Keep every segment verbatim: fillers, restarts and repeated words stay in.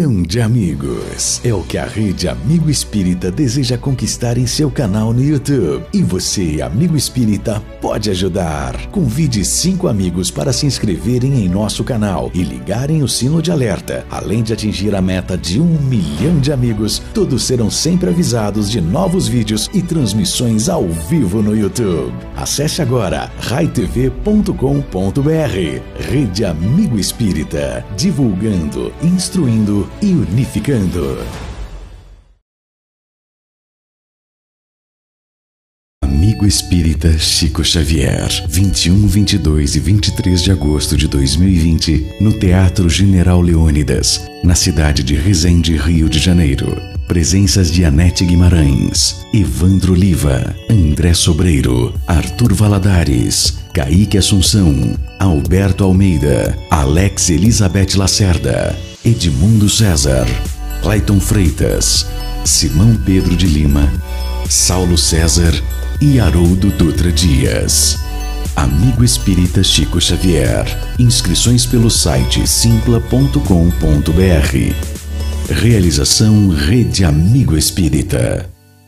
milhão de amigos. É o que a Rede Amigo Espírita deseja conquistar em seu canal no YouTube. E você, amigo espírita, pode ajudar. Convide cinco amigos para se inscreverem em nosso canal e ligarem o sino de alerta. Além de atingir a meta de um milhão de amigos, todos serão sempre avisados de novos vídeos e transmissões ao vivo no YouTube. Acesse agora rai t v ponto com ponto b r. Rede Amigo Espírita, divulgando, instruindo e unificando. Amigo Espírita Chico Xavier, vinte e um, vinte e dois e vinte e três de agosto de dois mil e vinte, no Teatro General Leônidas, na cidade de Resende, Rio de Janeiro. Presenças de Anete Guimarães, Evandro Oliva, André Sobreiro, Arthur Valadares, Kaique Assunção, Alberto Almeida, Alex Elizabeth Lacerda, Edmundo César, Clayton Freitas, Simão Pedro de Lima, Saulo César e Haroldo Dutra Dias. Amigo Espírita Chico Xavier. Inscrições pelo site simpla ponto com ponto b r. Realização Rede Amigo Espírita.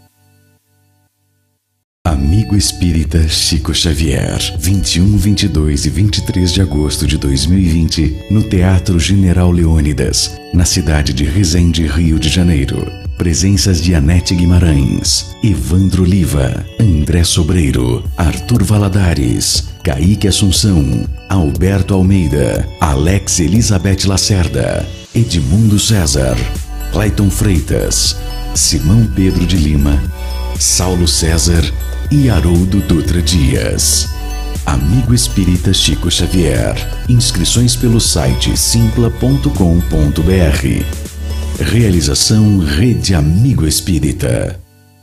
Amigo Espírita Chico Xavier, vinte e um, vinte e dois e vinte e três de agosto de dois mil e vinte, no Teatro General Leônidas, na cidade de Resende, Rio de Janeiro. Presenças de Anete Guimarães, Evandro Oliva, André Sobreiro, Arthur Valadares, Kaique Assunção, Alberto Almeida, Alex Elizabeth Lacerda, Edmundo César, Clayton Freitas, Simão Pedro de Lima, Saulo César e Haroldo Dutra Dias. Amigo Espírita Chico Xavier. Inscrições pelo site simpla ponto com ponto b r. Realização Rede Amigo Espírita.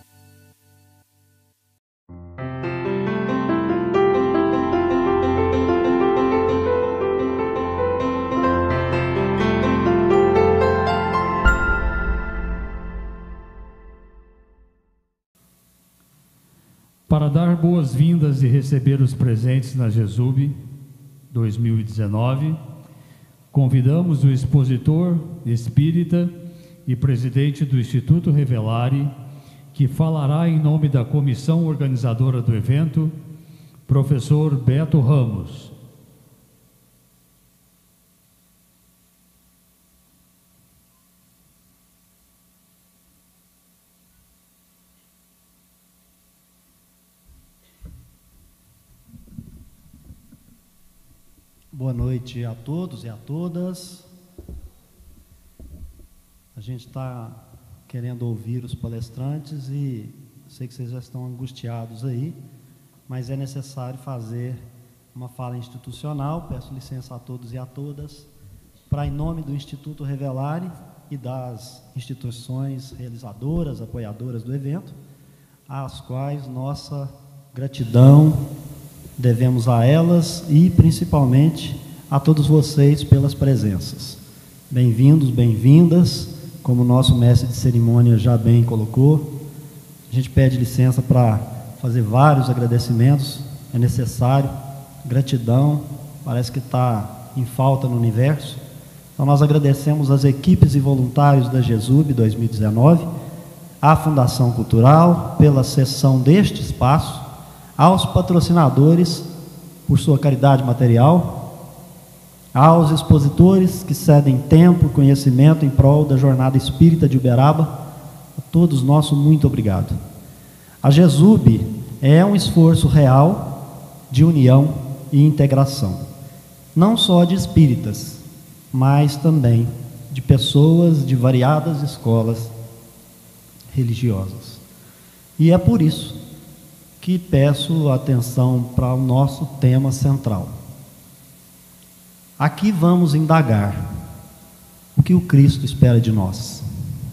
Para dar boas-vindas e receber os presentes na Jesub dois mil e dezenove, convidamos o expositor espírita e presidente do Instituto Revelare, que falará em nome da comissão organizadora do evento, professor Beto Ramos. Boa noite a todos e a todas. A gente está querendo ouvir os palestrantes e sei que vocês já estão angustiados aí, mas é necessário fazer uma fala institucional. Peço licença a todos e a todas para, em nome do Instituto Revelare e das instituições realizadoras, apoiadoras do evento, às quais nossa gratidão devemos a elas e principalmente a todos vocês pelas presenças. Bem-vindos, bem-vindas, como o nosso mestre de cerimônia já bem colocou. A gente pede licença para fazer vários agradecimentos, é necessário, gratidão, parece que está em falta no universo. Então nós agradecemos as equipes e voluntários da Jesub dois mil e dezenove, à Fundação Cultural pela cessão deste espaço, aos patrocinadores por sua caridade material, aos expositores que cedem tempo e conhecimento em prol da jornada espírita de Uberaba, a todos nosso muito obrigado. A Jesub é um esforço real de união e integração, não só de espíritas, mas também de pessoas de variadas escolas religiosas. E é por isso que peço atenção para o nosso tema central. Aqui vamos indagar o que o Cristo espera de nós.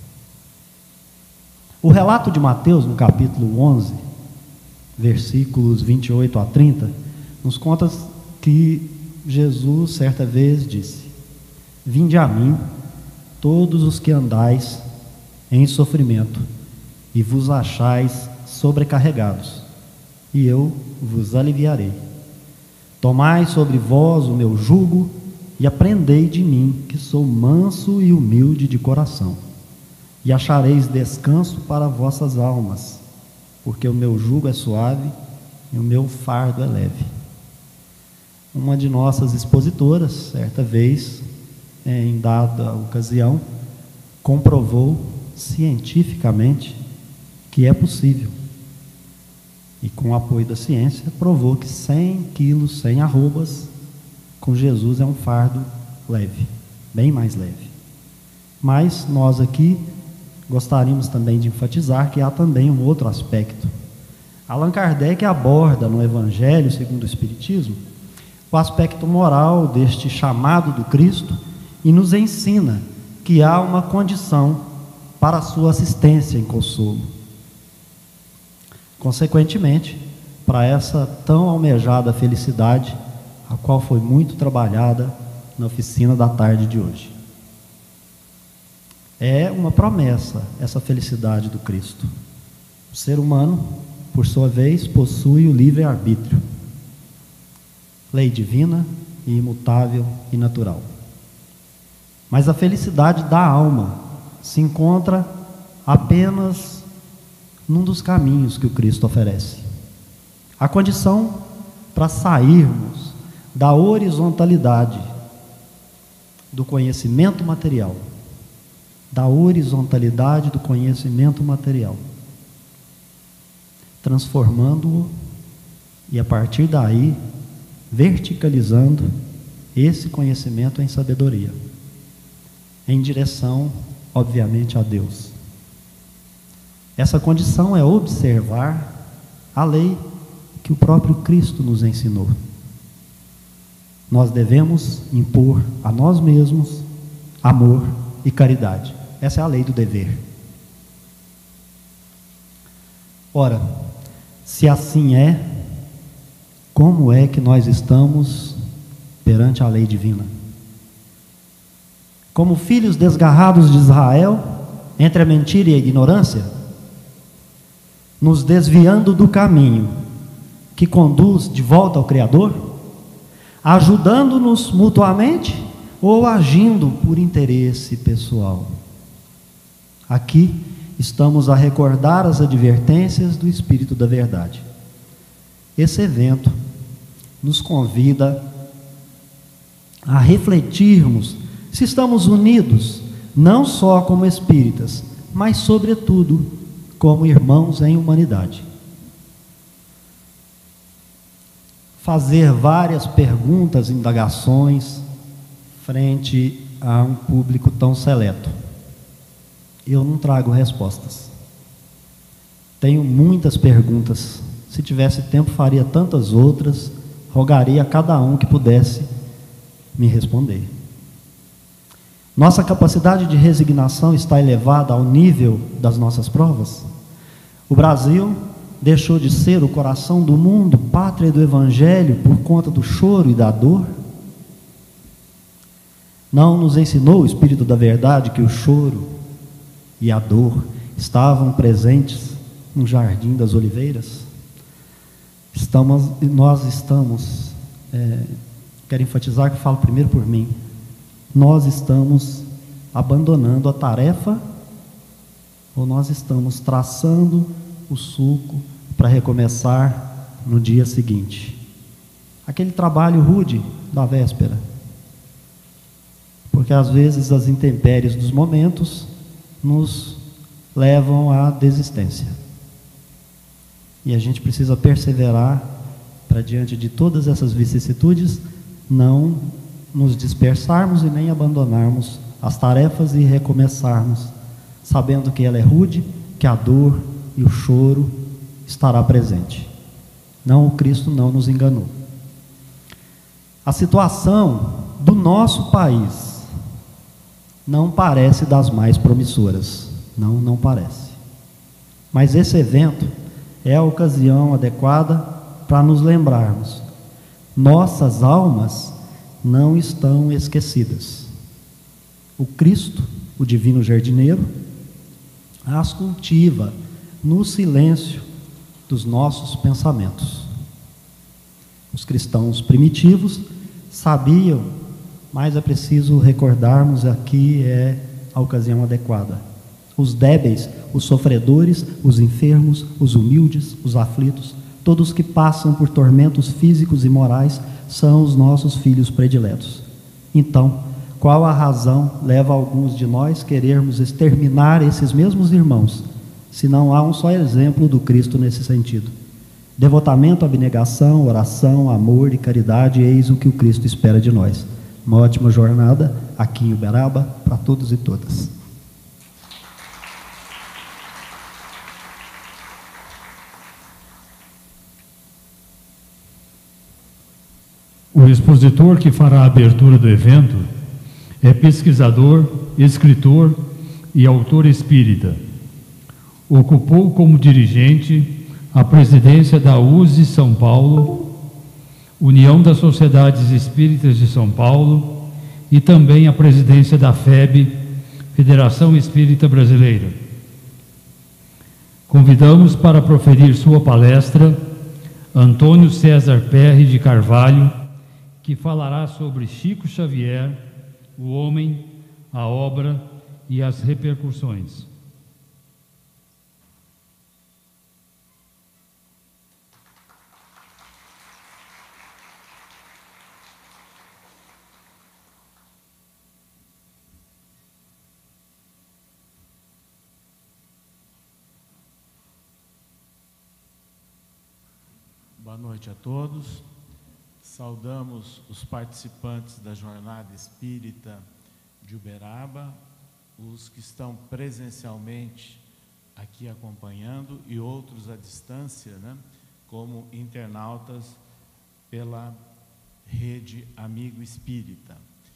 O relato de Mateus, no capítulo onze, versículos vinte e oito a trinta, nos conta que Jesus, certa vez, disse: Vinde a mim, todos os que andais em sofrimento, e vos achais sobrecarregados, e eu vos aliviarei. Tomai sobre vós o meu jugo e aprendei de mim, que sou manso e humilde de coração, e achareis descanso para vossas almas, porque o meu jugo é suave e o meu fardo é leve. Uma de nossas expositoras, certa vez, em dada ocasião, comprovou cientificamente que é possível. E com o apoio da ciência, provou que cem quilos, sem arrobas, com Jesus é um fardo leve, bem mais leve. Mas nós aqui gostaríamos também de enfatizar que há também um outro aspecto. Allan Kardec aborda no Evangelho segundo o Espiritismo o aspecto moral deste chamado do Cristo e nos ensina que há uma condição para a sua assistência em consolo. Consequentemente, para essa tão almejada felicidade, a qual foi muito trabalhada na oficina da tarde de hoje. É uma promessa essa felicidade do Cristo. O ser humano, por sua vez, possui o livre-arbítrio, lei divina e imutável e natural. Mas a felicidade da alma se encontra apenas num dos caminhos que o Cristo oferece. A condição para sairmos da horizontalidade do conhecimento material, da horizontalidade do conhecimento material, transformando-o e a partir daí verticalizando esse conhecimento em sabedoria, em direção, obviamente, a Deus. Essa condição é observar a lei que o próprio Cristo nos ensinou. Nós devemos impor a nós mesmos amor e caridade. Essa é a lei do dever. Ora, se assim é, como é que nós estamos perante a lei divina? Como filhos desgarrados de Israel, entre a mentira e a ignorância, nos desviando do caminho que conduz de volta ao Criador, ajudando-nos mutuamente ou agindo por interesse pessoal? Aqui estamos a recordar as advertências do Espírito da Verdade. Esse evento nos convida a refletirmos se estamos unidos, não só como espíritas, mas sobretudo como irmãos em humanidade. Fazer várias perguntas, indagações, frente a um público tão seleto. Eu não trago respostas. Tenho muitas perguntas. Se tivesse tempo, faria tantas outras. Rogaria a cada um que pudesse me responder. Nossa capacidade de resignação está elevada ao nível das nossas provas? O Brasil deixou de ser o coração do mundo, pátria do Evangelho, por conta do choro e da dor? Não nos ensinou o Espírito da Verdade que o choro e a dor estavam presentes no Jardim das Oliveiras? Estamos, nós estamos, é, quero enfatizar que falo primeiro por mim, nós estamos abandonando a tarefa ou nós estamos traçando o sulco para recomeçar no dia seguinte? Aquele trabalho rude da véspera. Porque às vezes as intempéries dos momentos nos levam à desistência. E a gente precisa perseverar para, diante de todas essas vicissitudes, não nos dispersarmos e nem abandonarmos as tarefas e recomeçarmos, sabendo que ela é rude, que a dor e o choro estará presente. Não, o Cristo não nos enganou. A situação do nosso país não parece das mais promissoras. Não, não parece. Mas esse evento é a ocasião adequada para nos lembrarmos: nossas almas não estão esquecidas. O Cristo, o divino jardineiro, as cultiva no silêncio dos nossos pensamentos. Os cristãos primitivos sabiam mas é preciso recordarmos aqui é a ocasião adequada. Os débeis, os sofredores, os enfermos, os humildes, os aflitos, todos que passam por tormentos físicos e morais são os nossos filhos prediletos. Então, qual a razão leva alguns de nós querermos exterminar esses mesmos irmãos, se não há um só exemplo do Cristo nesse sentido? Devotamento, abnegação, oração, amor e caridade, eis o que o Cristo espera de nós. Uma ótima jornada aqui em Uberaba para todos e todas. O expositor que fará a abertura do evento é pesquisador, escritor e autor espírita. Ocupou como dirigente a presidência da U S E São Paulo, União das Sociedades Espíritas de São Paulo, e também a presidência da F E B, Federação Espírita Brasileira. Convidamos para proferir sua palestra Antônio César Perry de Carvalho, que falará sobre Chico Xavier, o homem, a obra e as repercussões. Boa noite a todos. Saudamos os participantes da Jornada Espírita de Uberaba, os que estão presencialmente aqui acompanhando e outros à distância, né, como internautas pela Rede Amigo Espírita.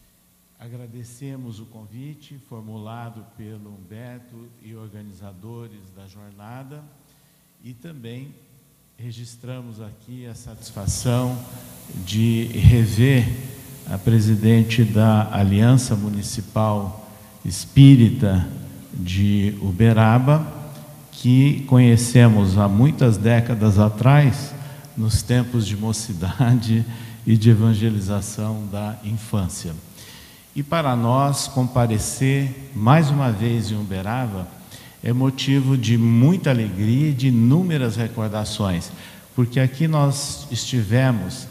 Agradecemos o convite formulado pelo Humberto e organizadores da jornada e também registramos aqui a satisfação de rever a presidente da Aliança Municipal Espírita de Uberaba, que conhecemos há muitas décadas atrás, nos tempos de mocidade e de evangelização da infância. E para nós, comparecer mais uma vez em Uberaba é motivo de muita alegria e de inúmeras recordações, porque aqui nós estivemos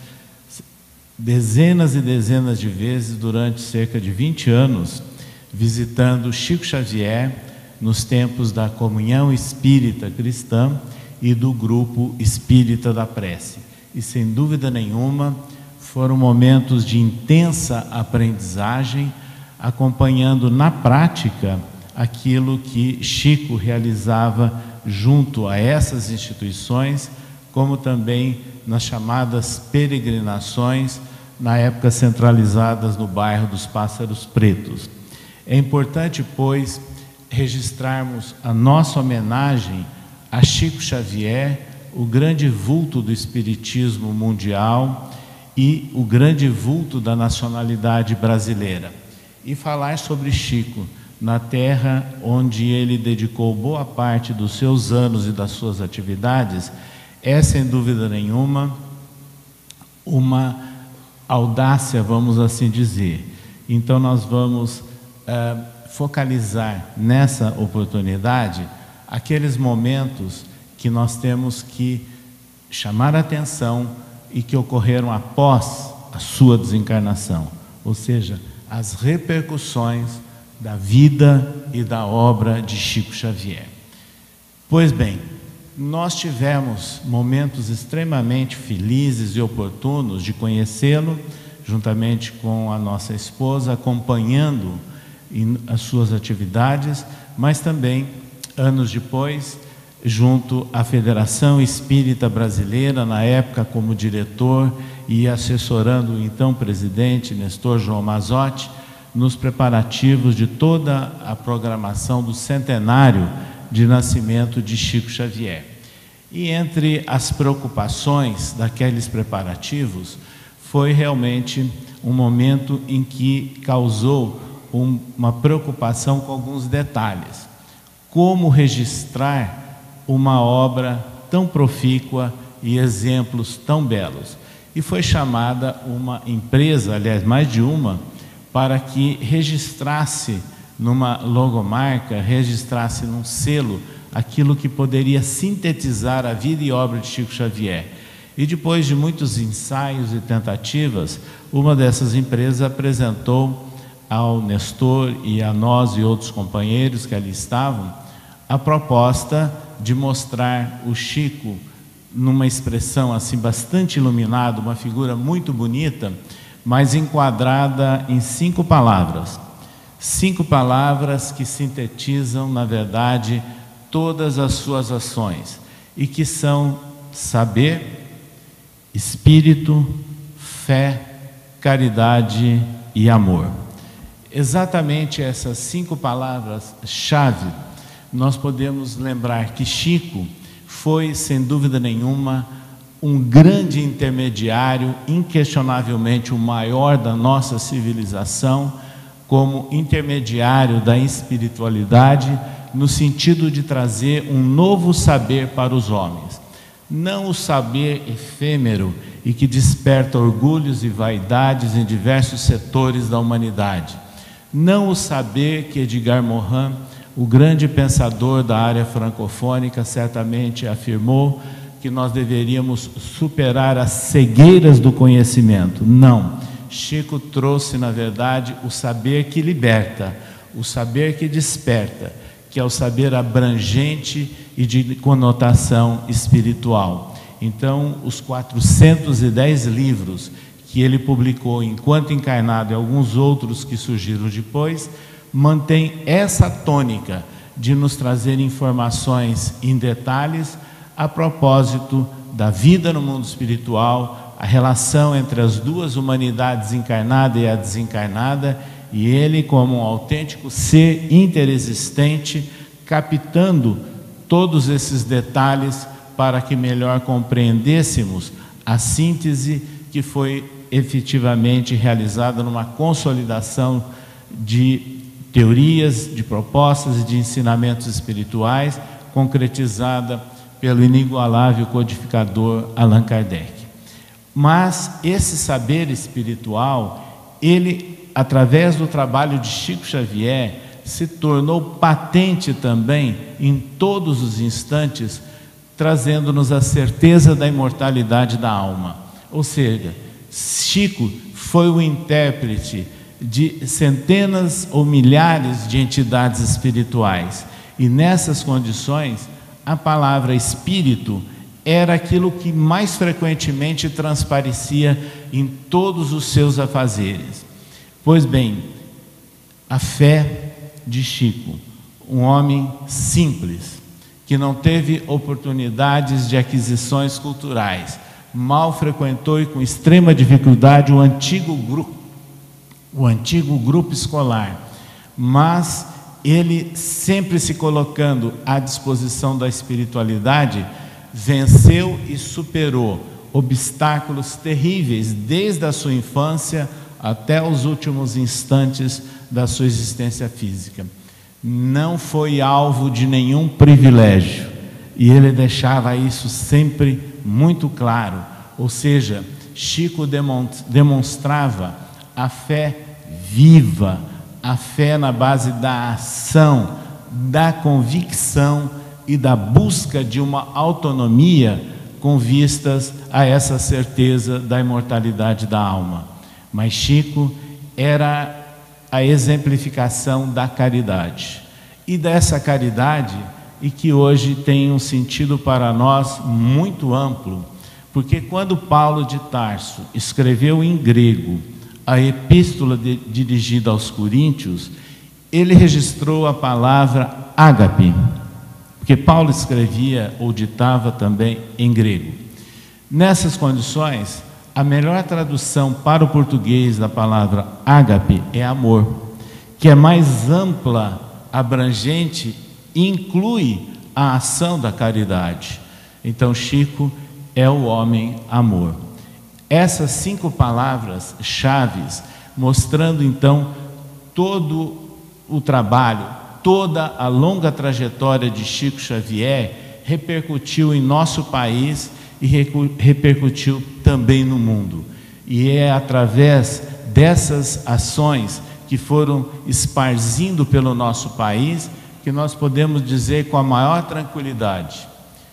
dezenas e dezenas de vezes durante cerca de vinte anos, visitando Chico Xavier nos tempos da Comunhão Espírita Cristã e do Grupo Espírita da Prece. E sem dúvida nenhuma, foram momentos de intensa aprendizagem, acompanhando na prática aquilo que Chico realizava junto a essas instituições, como também nas chamadas peregrinações, na época centralizadas no bairro dos Pássaros Pretos. É importante, pois, registrarmos a nossa homenagem a Chico Xavier, o grande vulto do espiritismo mundial e o grande vulto da nacionalidade brasileira. E falar sobre Chico na terra onde ele dedicou boa parte dos seus anos e das suas atividades, é, sem dúvida nenhuma, uma audácia, vamos assim dizer. Então, nós vamos uh, focalizar nessa oportunidade aqueles momentos que nós temos que chamar a atenção e que ocorreram após a sua desencarnação, ou seja, as repercussões da vida e da obra de Chico Xavier. Pois bem, nós tivemos momentos extremamente felizes e oportunos de conhecê-lo, juntamente com a nossa esposa, acompanhando as suas atividades, mas também, anos depois, junto à Federação Espírita Brasileira, na época como diretor e assessorando o então presidente, Nestor João Mazzotti, nos preparativos de toda a programação do centenário de nascimento de Chico Xavier. E entre as preocupações daqueles preparativos, foi realmente um momento em que causou um, uma preocupação com alguns detalhes. Como registrar uma obra tão profícua e exemplos tão belos? E foi chamada uma empresa, aliás, mais de uma, para que registrasse numa logomarca, registrasse num selo aquilo que poderia sintetizar a vida e obra de Chico Xavier. E depois de muitos ensaios e tentativas, uma dessas empresas apresentou ao Nestor e a nós e outros companheiros que ali estavam a proposta de mostrar o Chico numa expressão assim bastante iluminada, uma figura muito bonita, mas enquadrada em cinco palavras. Cinco palavras que sintetizam, na verdade, todas as suas ações e que são saber, espírito, fé, caridade e amor. Exatamente essas cinco palavras-chave, nós podemos lembrar que Chico foi, sem dúvida nenhuma, um grande intermediário, inquestionavelmente o maior da nossa civilização, como intermediário da espiritualidade, no sentido de trazer um novo saber para os homens. Não o saber efêmero e que desperta orgulhos e vaidades em diversos setores da humanidade. Não o saber que Edgar Morin, o grande pensador da área francofônica, certamente afirmou que nós deveríamos superar as cegueiras do conhecimento. Não. Chico trouxe, na verdade, o saber que liberta, o saber que desperta, que é o saber abrangente e de conotação espiritual. Então, os quatrocentos e dez livros que ele publicou enquanto encarnado e alguns outros que surgiram depois, mantém essa tônica de nos trazer informações em detalhes a propósito da vida no mundo espiritual, a relação entre as duas humanidades, encarnada e a desencarnada, e ele, como um autêntico ser interexistente, captando todos esses detalhes para que melhor compreendêssemos a síntese que foi efetivamente realizada numa consolidação de teorias, de propostas e de ensinamentos espirituais, concretizada pelo inigualável codificador Allan Kardec. Mas esse saber espiritual, ele, através do trabalho de Chico Xavier, se tornou patente também em todos os instantes, trazendo-nos a certeza da imortalidade da alma. Ou seja, Chico foi o intérprete de centenas ou milhares de entidades espirituais, e nessas condições a palavra espírito era aquilo que mais frequentemente transparecia em todos os seus afazeres. Pois bem, a fé de Chico, um homem simples, que não teve oportunidades de aquisições culturais, mal frequentou e com extrema dificuldade o antigo grupo, o antigo grupo escolar, mas ele sempre se colocando à disposição da espiritualidade, venceu e superou obstáculos terríveis desde a sua infância até os últimos instantes da sua existência física. Não foi alvo de nenhum privilégio, e ele deixava isso sempre muito claro. Ou seja, Chico demonstrava a fé viva, a fé na base da ação, da convicção e da busca de uma autonomia com vistas a essa certeza da imortalidade da alma. Mas Chico era a exemplificação da caridade, e dessa caridade, e que hoje tem um sentido para nós muito amplo, porque quando Paulo de Tarso escreveu em grego a epístola de, dirigida aos Coríntios, ele registrou a palavra ágape, porque Paulo escrevia ou ditava também em grego. Nessas condições, a melhor tradução para o português da palavra ágape é amor, que é mais ampla, abrangente e inclui a ação da caridade. Então Chico é o homem amor. Essas cinco palavras chaves, mostrando então todo o trabalho, toda a longa trajetória de Chico Xavier, repercutiu em nosso país e repercutiu também no mundo. E é através dessas ações que foram esparzindo pelo nosso país, que nós podemos dizer com a maior tranquilidade: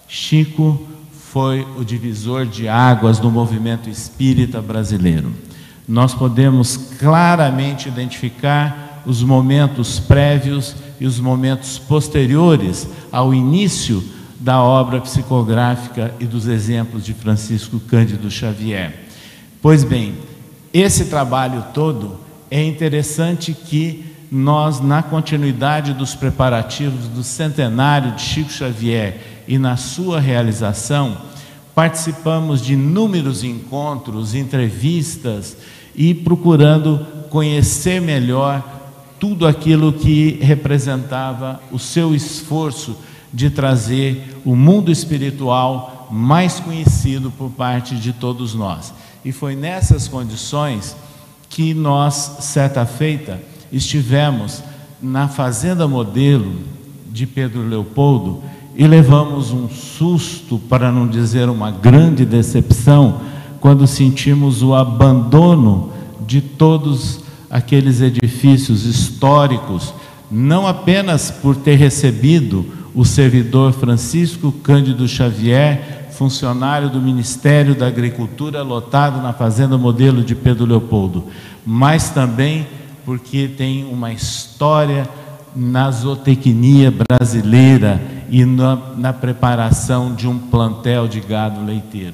Chico foi o divisor de águas do movimento espírita brasileiro. Nós podemos claramente identificar os momentos prévios e os momentos posteriores ao início da obra psicográfica e dos exemplos de Francisco Cândido Xavier. Pois bem, esse trabalho todo é interessante que nós, na continuidade dos preparativos do centenário de Chico Xavier e na sua realização, participamos de inúmeros encontros, entrevistas e procurando conhecer melhor tudo aquilo que representava o seu esforço de trazer o mundo espiritual mais conhecido por parte de todos nós. E foi nessas condições que nós, certa feita, estivemos na Fazenda Modelo de Pedro Leopoldo e levamos um susto, para não dizer uma grande decepção, quando sentimos o abandono de todos aqueles edifícios históricos, não apenas por ter recebido o servidor Francisco Cândido Xavier, funcionário do Ministério da Agricultura, lotado na Fazenda Modelo de Pedro Leopoldo, mas também porque tem uma história na zootecnia brasileira e na, na preparação de um plantel de gado leiteiro.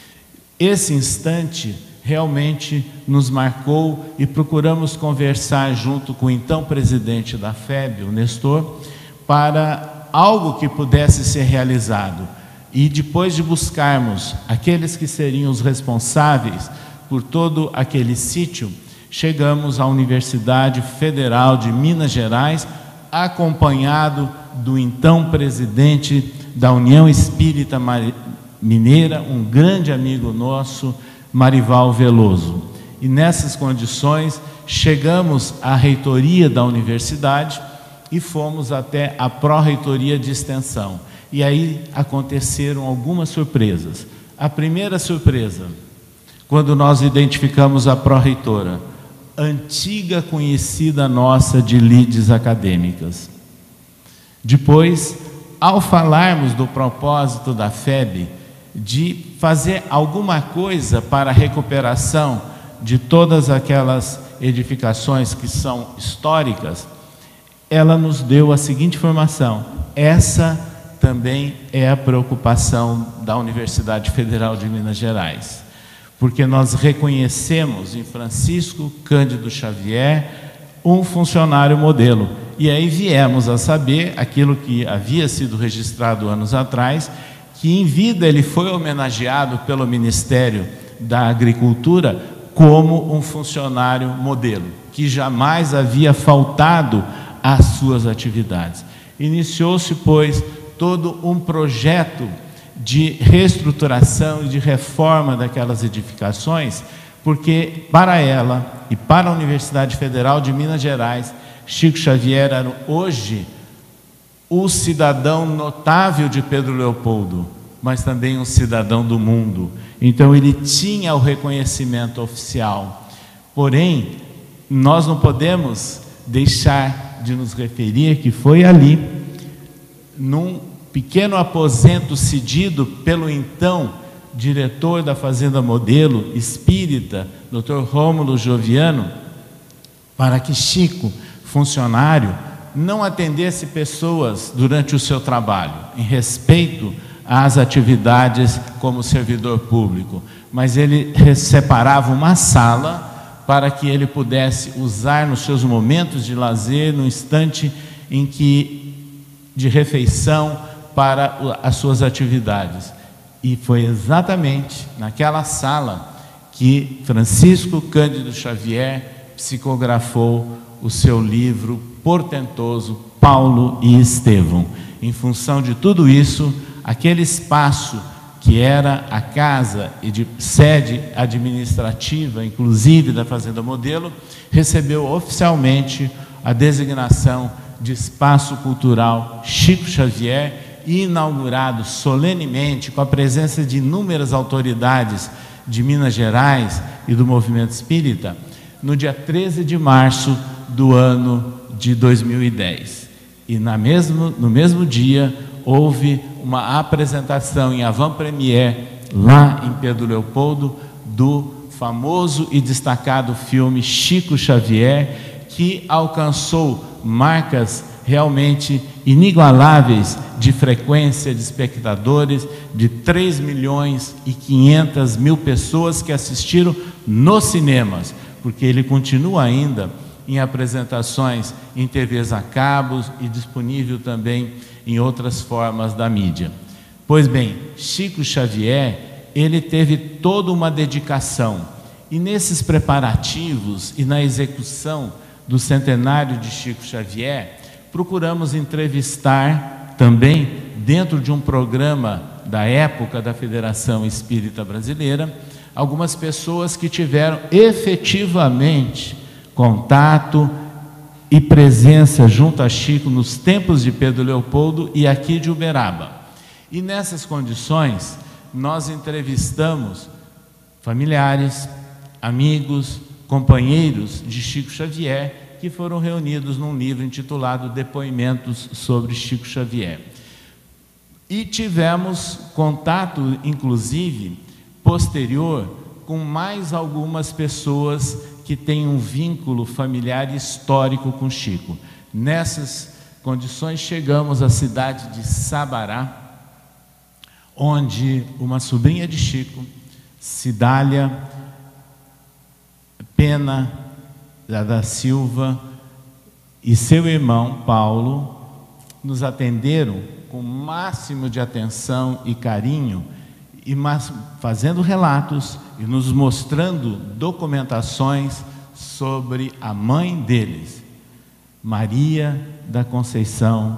Esse instante realmente nos marcou e procuramos conversar junto com o então presidente da F E B, o Nestor, para algo que pudesse ser realizado. E depois de buscarmos aqueles que seriam os responsáveis por todo aquele sítio, chegamos à Universidade Federal de Minas Gerais, acompanhado do então presidente da União Espírita Mineira, um grande amigo nosso, Marival Veloso. E nessas condições chegamos à reitoria da universidade e fomos até a pró-reitoria de extensão. E aí aconteceram algumas surpresas. A primeira surpresa, quando nós identificamos a pró-reitora, antiga conhecida nossa de lides acadêmicas. Depois, ao falarmos do propósito da F E B de fazer alguma coisa para a recuperação de todas aquelas edificações que são históricas, ela nos deu a seguinte informação: essa também é a preocupação da Universidade Federal de Minas Gerais, porque nós reconhecemos em Francisco Cândido Xavier um funcionário modelo. E aí viemos a saber aquilo que havia sido registrado anos atrás, que em vida ele foi homenageado pelo Ministério da Agricultura como um funcionário modelo, que jamais havia faltado às suas atividades. Iniciou-se, pois, todo um projeto de reestruturação e de reforma daquelas edificações, porque para ela e para a Universidade Federal de Minas Gerais, Chico Xavier era hoje o cidadão notável de Pedro Leopoldo, mas também um cidadão do mundo. Então ele tinha o reconhecimento oficial. Porém, nós não podemos deixar de nos referir que foi ali, num pequeno aposento cedido pelo então diretor da Fazenda Modelo espírita, doutor Rômulo Joviano, para que Chico, funcionário, não atendesse pessoas durante o seu trabalho, em respeito às atividades como servidor público, mas ele separava uma sala para que ele pudesse usar nos seus momentos de lazer, no instante em que de refeição, para as suas atividades. E foi exatamente naquela sala que Francisco Cândido Xavier psicografou o seu livro portentoso, Paulo e Estevão. Em função de tudo isso, aquele espaço que era a casa e de sede administrativa, inclusive da Fazenda Modelo, recebeu oficialmente a designação de Espaço Cultural Chico Xavier, inaugurado solenemente com a presença de inúmeras autoridades de Minas Gerais e do movimento espírita, no dia treze de março do ano de dois mil e dez. E na mesmo, no mesmo dia houve uma apresentação em avant-première lá em Pedro Leopoldo do famoso e destacado filme Chico Xavier, que alcançou marcas realmente inigualáveis de frequência de espectadores, de três milhões e quinhentas mil pessoas que assistiram nos cinemas, porque ele continua ainda em apresentações em T Vs a cabos e disponível também em outras formas da mídia. Pois bem, Chico Xavier, ele teve toda uma dedicação, e nesses preparativos e na execução do centenário de Chico Xavier, procuramos entrevistar também, dentro de um programa da época da Federação Espírita Brasileira, algumas pessoas que tiveram efetivamente contato e presença junto a Chico nos tempos de Pedro Leopoldo e aqui de Uberaba. E nessas condições, nós entrevistamos familiares, amigos, companheiros de Chico Xavier, que foram reunidos num livro intitulado Depoimentos sobre Chico Xavier. E tivemos contato, inclusive, posterior, com mais algumas pessoas que têm um vínculo familiar histórico com Chico. Nessas condições, chegamos à cidade de Sabará, onde uma sobrinha de Chico, Cidália Pena da Silva e seu irmão Paulo nos atenderam com o máximo de atenção e carinho, e fazendo relatos e nos mostrando documentações sobre a mãe deles, Maria da Conceição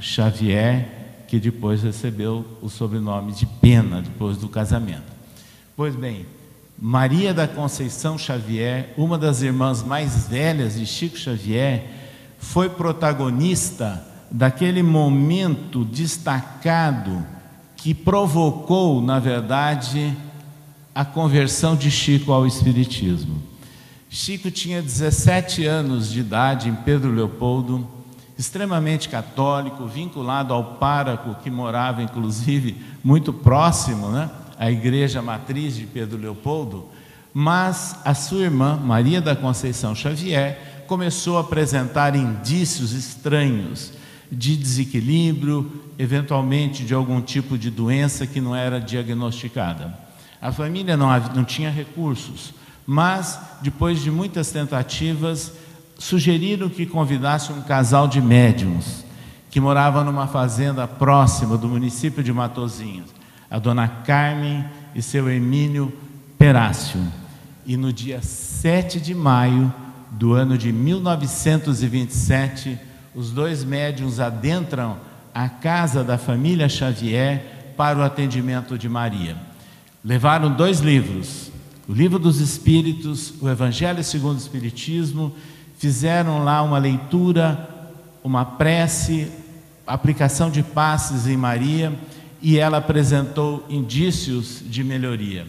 Xavier, que depois recebeu o sobrenome de Pena, depois do casamento. Pois bem, Maria da Conceição Xavier, uma das irmãs mais velhas de Chico Xavier, foi protagonista daquele momento destacado que provocou, na verdade, a conversão de Chico ao Espiritismo. Chico tinha dezessete anos de idade em Pedro Leopoldo, extremamente católico, vinculado ao pároco que morava, inclusive, muito próximo, né? A igreja matriz de Pedro Leopoldo, mas a sua irmã, Maria da Conceição Xavier, começou a apresentar indícios estranhos de desequilíbrio, eventualmente de algum tipo de doença que não era diagnosticada. A família não, não tinha recursos, mas, depois de muitas tentativas, sugeriram que convidasse um casal de médiuns, que morava numa fazenda próxima do município de Matozinhos, a dona Carmen e seu Hermínio Perácio. E no dia sete de maio do ano de mil novecentos e vinte e sete, os dois médiuns adentram a casa da família Xavier para o atendimento de Maria. Levaram dois livros, o Livro dos Espíritos, o Evangelho segundo o Espiritismo, fizeram lá uma leitura, uma prece, aplicação de passes em Maria, e ela apresentou indícios de melhoria.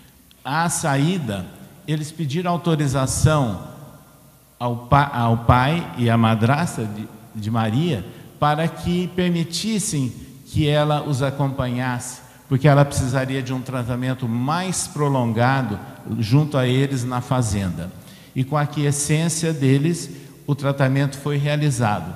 À saída, eles pediram autorização ao, pa, ao pai e à madrasta de, de Maria para que permitissem que ela os acompanhasse, porque ela precisaria de um tratamento mais prolongado junto a eles na fazenda. E com a aquiescência deles, o tratamento foi realizado.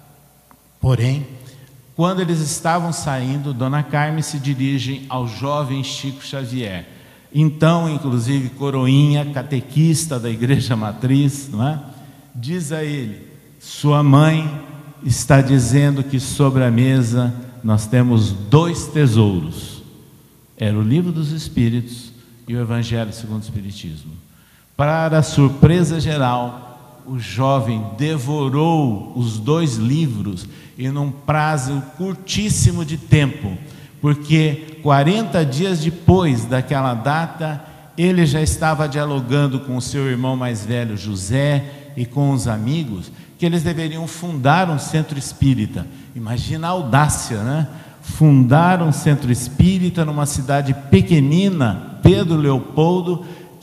Porém, quando eles estavam saindo, dona Carmen se dirige ao jovem Chico Xavier, então, inclusive, coroinha, catequista da Igreja Matriz, não é? Diz a ele: sua mãe está dizendo que sobre a mesa nós temos dois tesouros. Era o Livro dos Espíritos e o Evangelho segundo o Espiritismo. Para surpresa geral, o jovem devorou os dois livros em um prazo curtíssimo de tempo, porque quarenta dias depois daquela data, ele já estava dialogando com o seu irmão mais velho, José, e com os amigos, que eles deveriam fundar um centro espírita. Imagina a audácia, né? Fundar um centro espírita numa cidade pequenina, Pedro Leopoldo,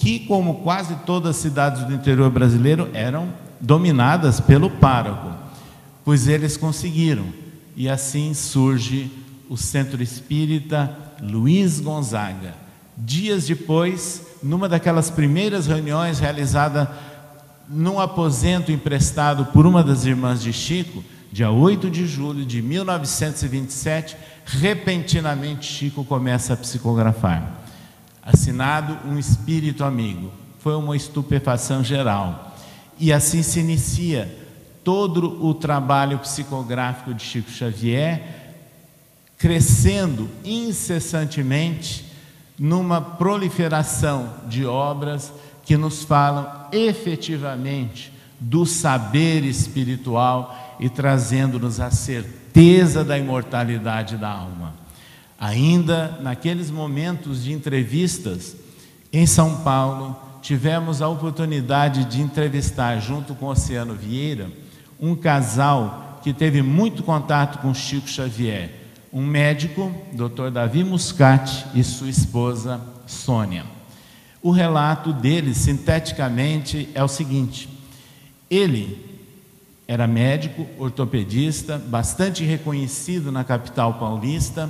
que, como quase todas as cidades do interior brasileiro, eram dominadas pelo pároco, pois eles conseguiram. E assim surge o Centro Espírita Luiz Gonzaga. Dias depois, numa daquelas primeiras reuniões realizada num aposento emprestado por uma das irmãs de Chico, dia oito de julho de mil novecentos e vinte e sete, repentinamente Chico começa a psicografar. Assinado um espírito amigo. Foi uma estupefação geral. E assim se inicia todo o trabalho psicográfico de Chico Xavier, crescendo incessantemente numa proliferação de obras que nos falam efetivamente do saber espiritual e trazendo-nos a certeza da imortalidade da alma. Ainda naqueles momentos de entrevistas em São Paulo, tivemos a oportunidade de entrevistar, junto com Oceano Vieira, um casal que teve muito contato com Chico Xavier, um médico, doutor Davi Muscati, e sua esposa Sônia. O relato dele, sinteticamente, é o seguinte: ele era médico, ortopedista, bastante reconhecido na capital paulista,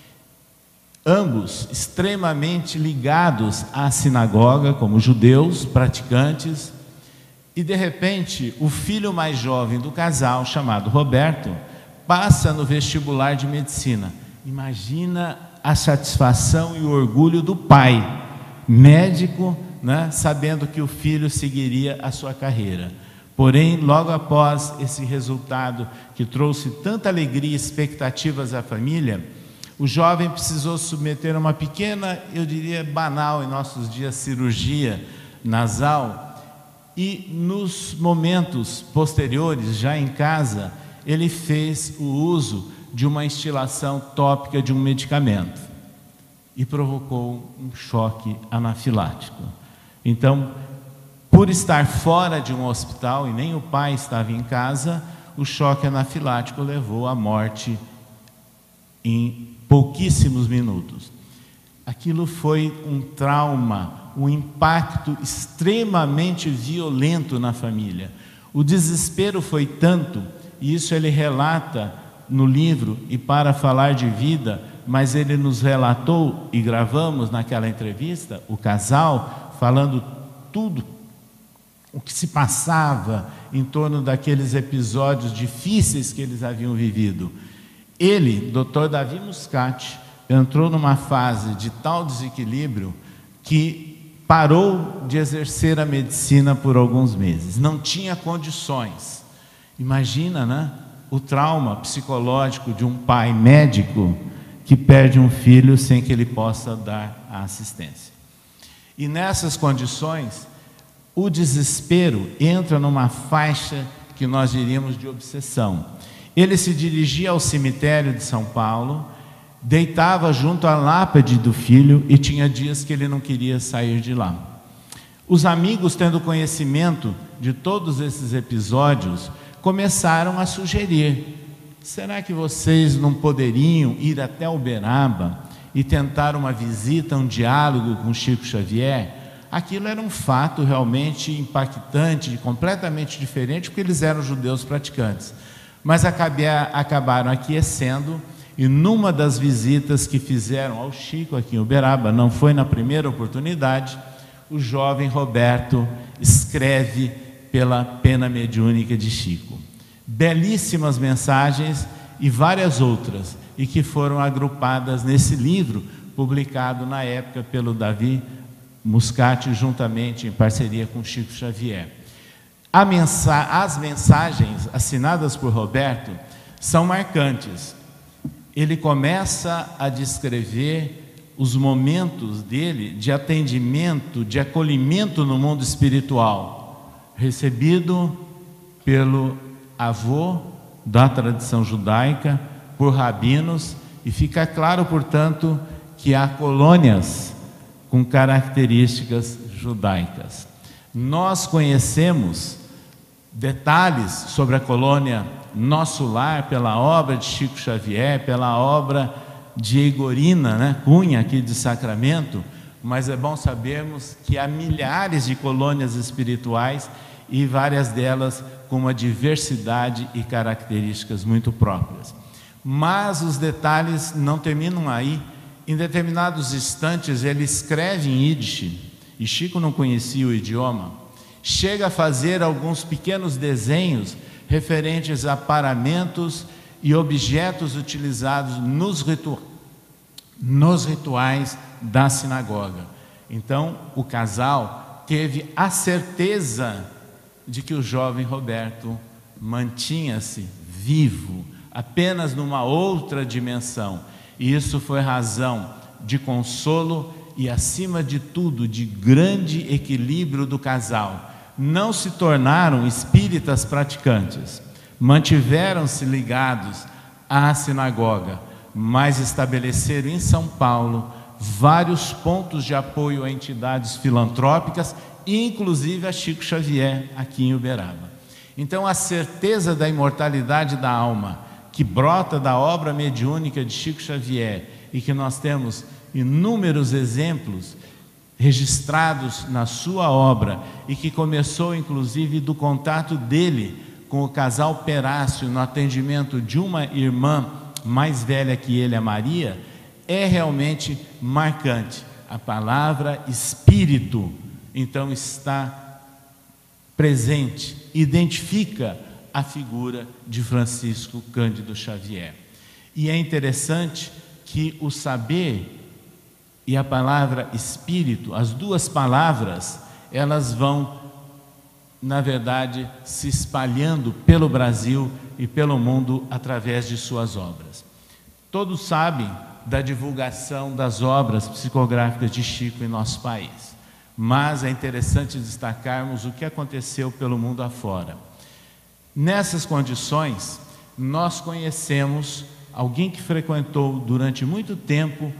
ambos extremamente ligados à sinagoga, como judeus, praticantes, e de repente o filho mais jovem do casal, chamado Roberto, passa no vestibular de medicina. Imagina a satisfação e o orgulho do pai, médico, né, sabendo que o filho seguiria a sua carreira. Porém, logo após esse resultado que trouxe tanta alegria e expectativas à família, o jovem precisou submeter a uma pequena, eu diria banal em nossos dias, cirurgia nasal, e nos momentos posteriores, já em casa, ele fez o uso de uma instilação tópica de um medicamento e provocou um choque anafilático. Então, por estar fora de um hospital e nem o pai estava em casa, o choque anafilático levou à morte em pouquíssimos minutos. Aquilo foi um trauma, um impacto extremamente violento na família. O desespero foi tanto, e isso ele relata no livro E para Falar de Vida, mas ele nos relatou e gravamos naquela entrevista, o casal falando tudo o que se passava em torno daqueles episódios difíceis que eles haviam vivido. Ele, doutor Davi Muscati, entrou numa fase de tal desequilíbrio que parou de exercer a medicina por alguns meses. Não tinha condições. Imagina, né? O trauma psicológico de um pai médico que perde um filho sem que ele possa dar a assistência. E nessas condições, o desespero entra numa faixa que nós diríamos de obsessão. Ele se dirigia ao cemitério de São Paulo, deitava junto à lápide do filho e tinha dias que ele não queria sair de lá. Os amigos, tendo conhecimento de todos esses episódios, começaram a sugerir: será que vocês não poderiam ir até Uberaba e tentar uma visita, um diálogo com Chico Xavier? Aquilo era um fato realmente impactante, completamente diferente, porque eles eram judeus praticantes. Mas acabaram aquecendo, e numa das visitas que fizeram ao Chico aqui em Uberaba, não foi na primeira oportunidade, o jovem Roberto escreve pela pena mediúnica de Chico. Belíssimas mensagens e várias outras, e que foram agrupadas nesse livro, publicado na época pelo Davi Muscati, juntamente em parceria com Chico Xavier. A mensa- as mensagens assinadas por Roberto são marcantes. Ele começa a descrever os momentos dele de atendimento, de acolhimento no mundo espiritual, recebido pelo avô da tradição judaica, por rabinos, e fica claro, portanto, que há colônias com características judaicas. Nós conhecemos detalhes sobre a colônia Nosso Lar pela obra de Chico Xavier, pela obra de Igorina, né, Cunha, aqui de Sacramento, mas é bom sabermos que há milhares de colônias espirituais e várias delas com uma diversidade e características muito próprias. Mas os detalhes não terminam aí. Em determinados instantes ele escreve em Yiddish, e Chico não conhecia o idioma, chega a fazer alguns pequenos desenhos referentes a paramentos e objetos utilizados nos, ritu... nos rituais da sinagoga. Então o casal teve a certeza de que o jovem Roberto mantinha-se vivo, apenas numa outra dimensão, e isso foi razão de consolo e, acima de tudo, de grande equilíbrio do casal. Não se tornaram espíritas praticantes, mantiveram-se ligados à sinagoga, mas estabeleceram em São Paulo vários pontos de apoio a entidades filantrópicas, inclusive a Chico Xavier, aqui em Uberaba. Então a certeza da imortalidade da alma, que brota da obra mediúnica de Chico Xavier, e que nós temos inúmeros exemplos registrados na sua obra, e que começou inclusive do contato dele com o casal Perácio, no atendimento de uma irmã mais velha que ele, a Maria, é realmente marcante. A palavra espírito, então, está presente, identifica a figura de Francisco Cândido Xavier. E é interessante que o saber e a palavra espírito, as duas palavras, elas vão, na verdade, se espalhando pelo Brasil e pelo mundo através de suas obras. Todos sabem da divulgação das obras psicográficas de Chico em nosso país, mas é interessante destacarmos o que aconteceu pelo mundo afora. Nessas condições, nós conhecemos alguém que frequentou durante muito tempo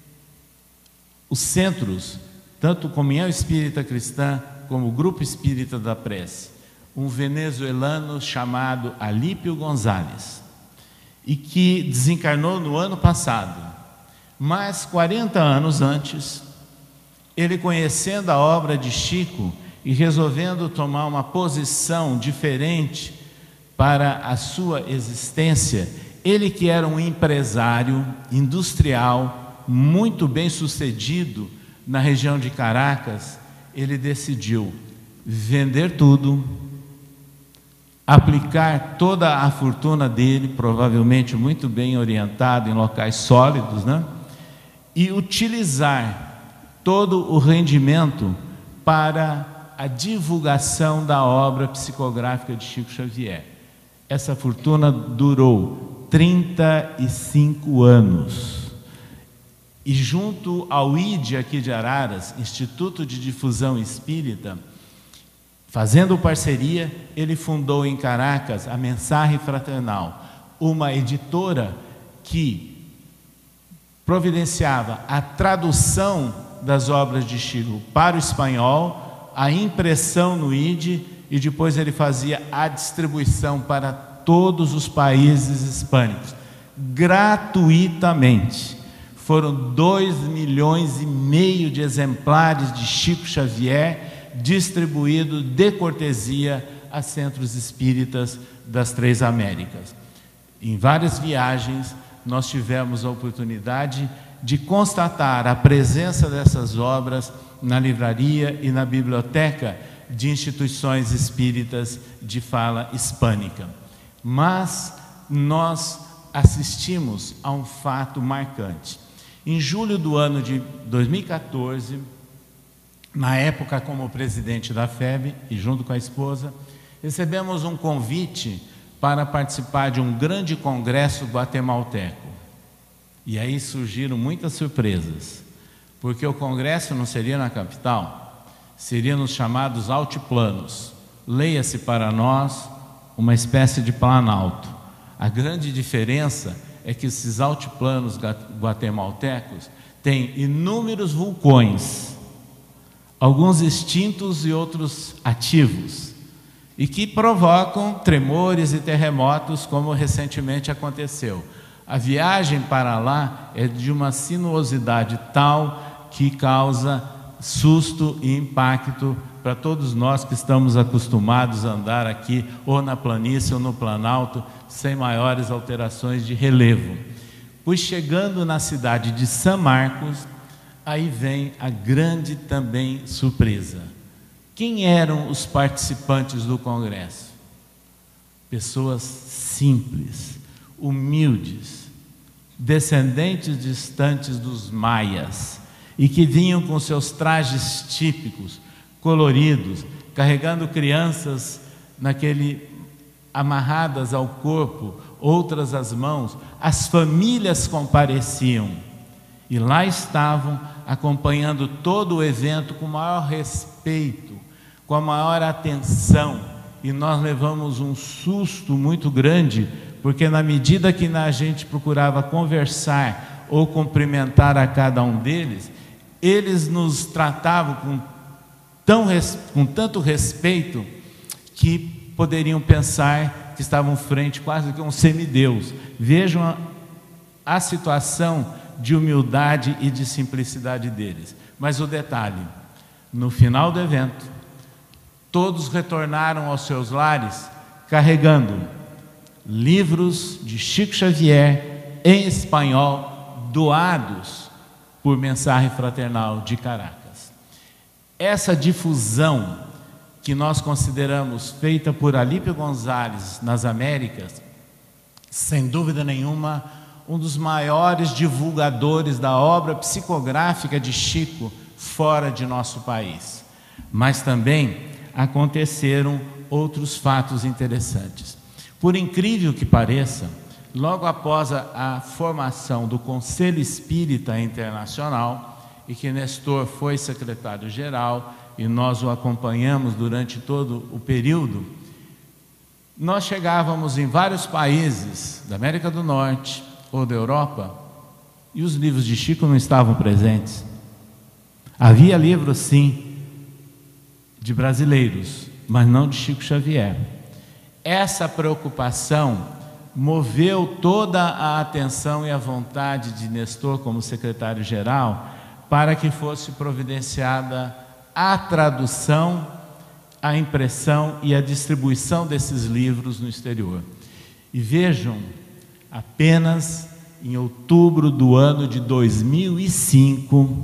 os centros, tanto Comunhão Espírita Cristã como o Grupo Espírita da Prece, um venezuelano chamado Alípio Gonzalez, e que desencarnou no ano passado. Mas quarenta anos antes, ele, conhecendo a obra de Chico e resolvendo tomar uma posição diferente para a sua existência, ele, que era um empresário industrial muito bem sucedido na região de Caracas, ele decidiu vender tudo, aplicar toda a fortuna dele, provavelmente muito bem orientado em locais sólidos, né? E utilizar todo o rendimento para a divulgação da obra psicográfica de Chico Xavier. Essa fortuna durou trinta e cinco anos. E junto ao I D aqui de Araras, Instituto de Difusão Espírita, fazendo parceria, ele fundou em Caracas a Mensagem Fraternal, uma editora que providenciava a tradução das obras de Chico para o espanhol, a impressão no I D, e depois ele fazia a distribuição para todos os países hispânicos, gratuitamente. Foram dois milhões e meio de exemplares de Chico Xavier distribuídos de cortesia a centros espíritas das três Américas. Em várias viagens, nós tivemos a oportunidade de constatar a presença dessas obras na livraria e na biblioteca de instituições espíritas de fala hispânica. Mas nós assistimos a um fato marcante. Em julho do ano de dois mil e quatorze, na época como presidente da F E B e junto com a esposa, recebemos um convite para participar de um grande congresso guatemalteco. E aí surgiram muitas surpresas, porque o congresso não seria na capital, seria nos chamados altiplanos. Leia-se para nós uma espécie de planalto. A grande diferença é que esses altiplanos guatemaltecos têm inúmeros vulcões, alguns extintos e outros ativos, e que provocam tremores e terremotos, como recentemente aconteceu. A viagem para lá é de uma sinuosidade tal que causa susto e impacto para todos nós que estamos acostumados a andar aqui, ou na planície ou no Planalto, sem maiores alterações de relevo. Pois chegando na cidade de São Marcos, aí vem a grande também surpresa. Quem eram os participantes do congresso? Pessoas simples, humildes, descendentes distantes dos maias, e que vinham com seus trajes típicos, coloridos, carregando crianças naquele amarradas ao corpo, outras às mãos. As famílias compareciam e lá estavam acompanhando todo o evento com o maior respeito, com a maior atenção, e nós levamos um susto muito grande, porque na medida que a gente procurava conversar ou cumprimentar a cada um deles, eles nos tratavam com, tão, com tanto respeito que poderiam pensar que estavam frente quase que a um semideus. Vejam a, a situação de humildade e de simplicidade deles. Mas o detalhe, no final do evento, todos retornaram aos seus lares carregando livros de Chico Xavier em espanhol, doados por Mensagem Fraternal de Caracas. Essa difusão que nós consideramos feita por Alípio Gonzalez nas Américas, sem dúvida nenhuma, um dos maiores divulgadores da obra psicográfica de Chico fora de nosso país. Mas também aconteceram outros fatos interessantes. Por incrível que pareça, logo após a, a formação do Conselho Espírita Internacional, e que Nestor foi secretário-geral, e nós o acompanhamos durante todo o período, nós chegávamos em vários países da América do Norte ou da Europa, e os livros de Chico não estavam presentes. Havia livros, sim, de brasileiros, mas não de Chico Xavier. Essa preocupação moveu toda a atenção e a vontade de Nestor como secretário-geral para que fosse providenciada a tradução, a impressão e a distribuição desses livros no exterior. E vejam, apenas em outubro do ano de dois mil e cinco,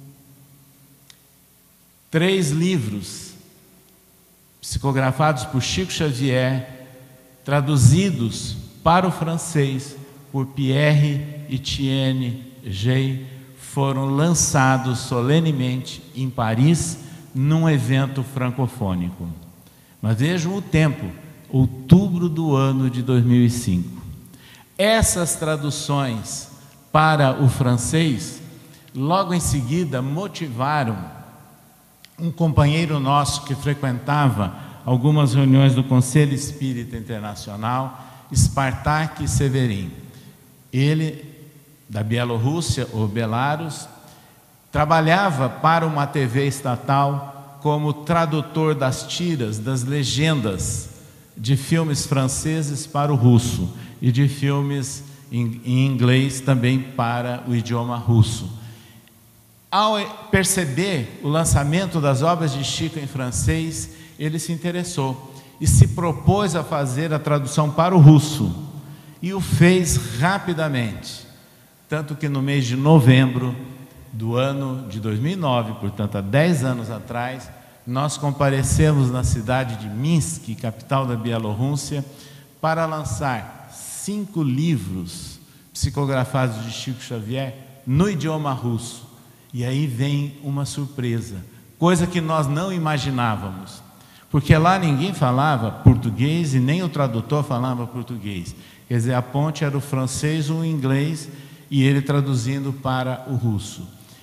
três livros psicografados por Chico Xavier, traduzidos para o francês por Pierre Etienne Gey, foram lançados solenemente em Paris, num evento francofônico. Mas vejam o tempo, outubro do ano de dois mil e cinco. Essas traduções para o francês, logo em seguida, motivaram um companheiro nosso que frequentava algumas reuniões do Conselho Espírita Internacional, Spartak Severin. Ele, da Bielorrússia, ou Belarus, trabalhava para uma T V estatal como tradutor das tiras, das legendas de filmes franceses para o russo e de filmes em, em inglês também para o idioma russo. Ao perceber o lançamento das obras de Chico em francês, ele se interessou e se propôs a fazer a tradução para o russo, e o fez rapidamente, tanto que no mês de novembro do ano de dois mil e nove, portanto há dez anos atrás, nós comparecemos na cidade de Minsk, capital da Bielorrússia, para lançar cinco livros psicografados de Chico Xavier no idioma russo. E aí vem uma surpresa, coisa que nós não imaginávamos, porque lá ninguém falava português e nem o tradutor falava português. Quer dizer, a ponte era o francês ou o inglês e ele traduzindo para o russo.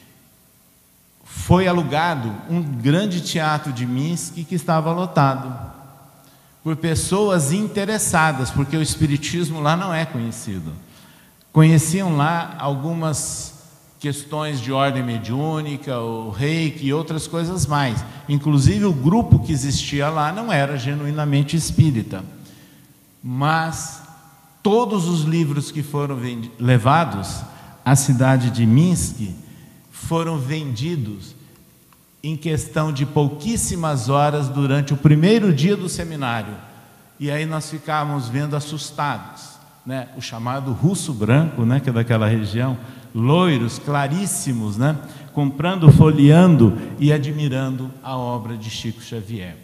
Foi alugado um grande teatro de Minsk que estava lotado por pessoas interessadas, porque o espiritismo lá não é conhecido. Conheciam lá algumas questões de ordem mediúnica, o reiki e outras coisas mais. Inclusive o grupo que existia lá não era genuinamente espírita. Mas todos os livros que foram levados à cidade de Minsk foram vendidos em questão de pouquíssimas horas durante o primeiro dia do seminário. E aí nós ficávamos vendo assustados, né? O chamado russo branco, né? Que é daquela região, loiros, claríssimos, né? Comprando, folheando e admirando a obra de Chico Xavier.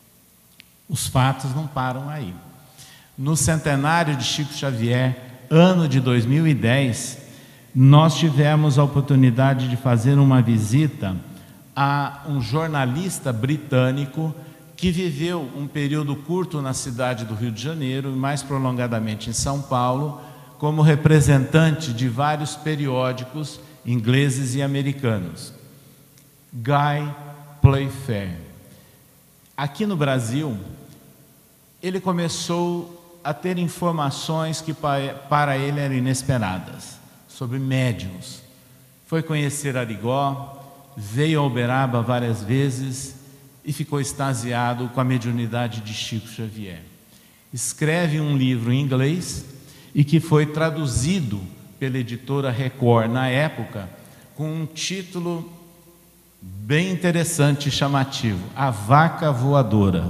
Os fatos não param aí. No centenário de Chico Xavier, ano de dois mil e dez, nós tivemos a oportunidade de fazer uma visita a um jornalista britânico que viveu um período curto na cidade do Rio de Janeiro e mais prolongadamente em São Paulo, como representante de vários periódicos ingleses e americanos. Guy Playfair. Aqui no Brasil, ele começou a ter informações que para ele eram inesperadas, sobre médiuns. Foi conhecer Arigó, veio a Uberaba várias vezes e ficou extasiado com a mediunidade de Chico Xavier. Escreve um livro em inglês e que foi traduzido pela editora Record na época, com um título bem interessante e chamativo: A Vaca Voadora.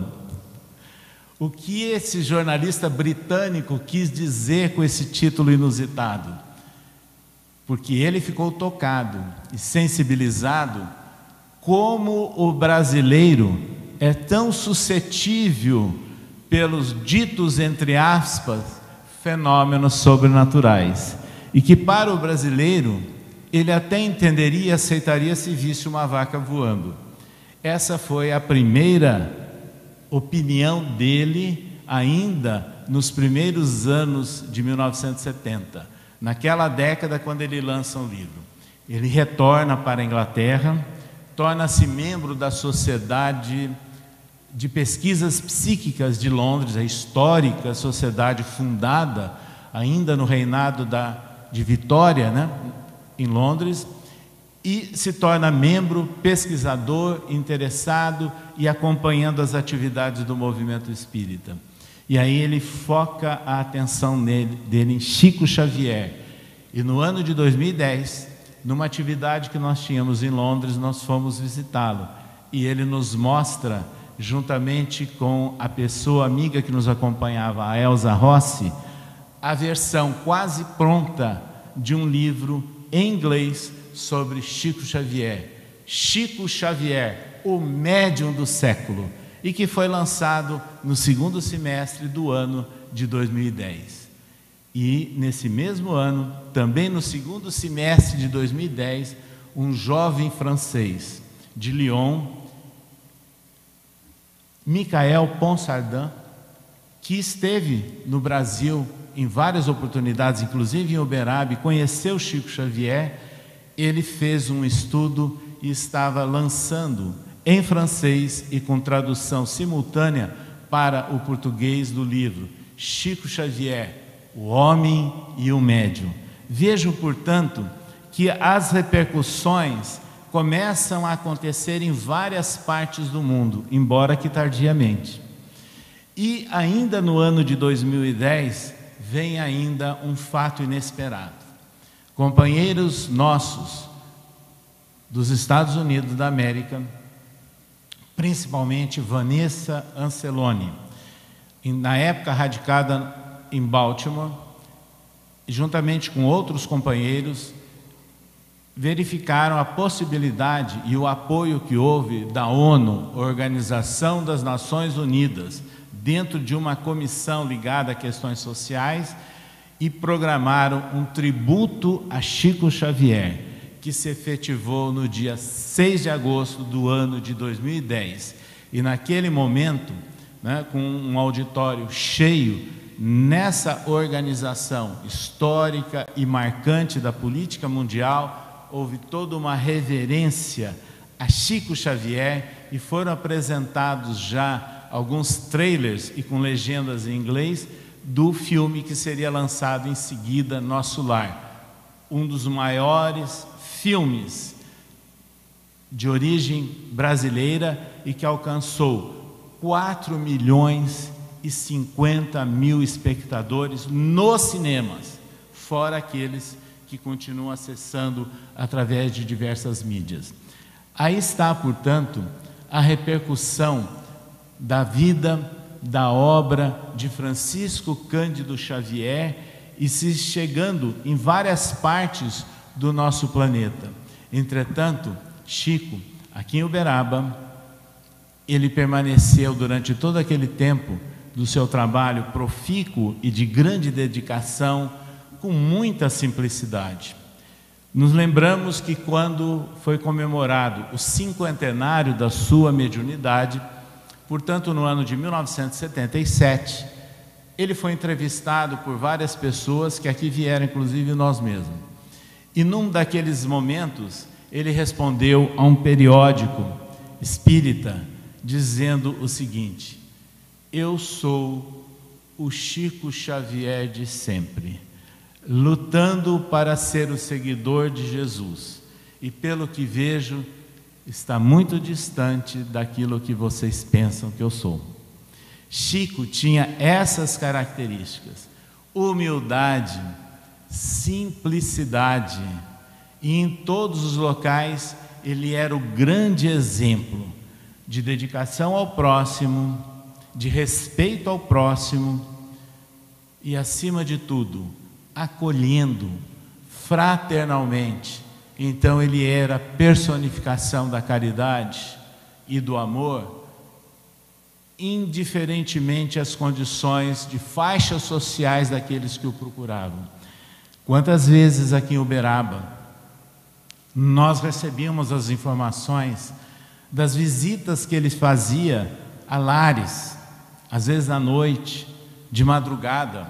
O que esse jornalista britânico quis dizer com esse título inusitado? Porque ele ficou tocado e sensibilizado como o brasileiro é tão suscetível pelos ditos, entre aspas, fenômenos sobrenaturais, e que para o brasileiro ele até entenderia e aceitaria se visse uma vaca voando. Essa foi a primeira opinião dele ainda nos primeiros anos de mil novecentos e setenta, naquela década quando ele lança um livro. Ele retorna para a Inglaterra, torna-se membro da Sociedade de Pesquisas Psíquicas de Londres, a histórica sociedade fundada ainda no reinado da, de Vitória, né, em Londres, e se torna membro, pesquisador, interessado e acompanhando as atividades do movimento espírita. E aí ele foca a atenção nele, dele em Chico Xavier. E no ano de dois mil e dez, numa atividade que nós tínhamos em Londres, nós fomos visitá-lo. E ele nos mostra, juntamente com a pessoa amiga que nos acompanhava, a Elza Rossi, a versão quase pronta de um livro em inglês sobre Chico Xavier. Chico Xavier, o médium do século, e que foi lançado no segundo semestre do ano de dois mil e dez. E nesse mesmo ano, também no segundo semestre de dois mil e dez, um jovem francês de Lyon, Michael Ponsardin, que esteve no Brasil em várias oportunidades, inclusive em Uberaba, conheceu Chico Xavier. Ele fez um estudo e estava lançando em francês e com tradução simultânea para o português do livro Chico Xavier, o Homem e o Médium. Vejam, portanto, que as repercussões começam a acontecer em várias partes do mundo, embora que tardiamente. E ainda no ano de dois mil e dez, vem ainda um fato inesperado. Companheiros nossos dos Estados Unidos da América, principalmente Vanessa Anceloni, na época radicada em Baltimore, juntamente com outros companheiros, verificaram a possibilidade e o apoio que houve da ONU, Organização das Nações Unidas, dentro de uma comissão ligada a questões sociais, e programaram um tributo a Chico Xavier, que se efetivou no dia seis de agosto do ano de dois mil e dez. E naquele momento, né, com um auditório cheio, nessa organização histórica e marcante da política mundial, houve toda uma reverência a Chico Xavier e foram apresentados já alguns trailers e com legendas em inglês do filme que seria lançado em seguida, Nosso Lar, um dos maiores filmes de origem brasileira e que alcançou quatro milhões e cinquenta mil espectadores nos cinemas, fora aqueles que continuam acessando através de diversas mídias. Aí está, portanto, a repercussão da vida, da obra de Francisco Cândido Xavier e se chegando em várias partes do nosso planeta. Entretanto, Chico, aqui em Uberaba, ele permaneceu durante todo aquele tempo do seu trabalho profícuo e de grande dedicação, com muita simplicidade. Nos lembramos que quando foi comemorado o cinquentenário da sua mediunidade, portanto no ano de mil novecentos e setenta e sete, ele foi entrevistado por várias pessoas que aqui vieram, inclusive nós mesmos. E num daqueles momentos, ele respondeu a um periódico espírita, dizendo o seguinte: eu sou o Chico Xavier de sempre, lutando para ser o seguidor de Jesus, e pelo que vejo, está muito distante daquilo que vocês pensam que eu sou. Chico tinha essas características: humildade, simplicidade, e em todos os locais ele era o grande exemplo de dedicação ao próximo, de respeito ao próximo e, acima de tudo, acolhendo fraternalmente. Então ele era a personificação da caridade e do amor, indiferentemente às condições de faixas sociais daqueles que o procuravam. Quantas vezes aqui em Uberaba nós recebíamos as informações das visitas que ele fazia a lares, às vezes à noite, de madrugada,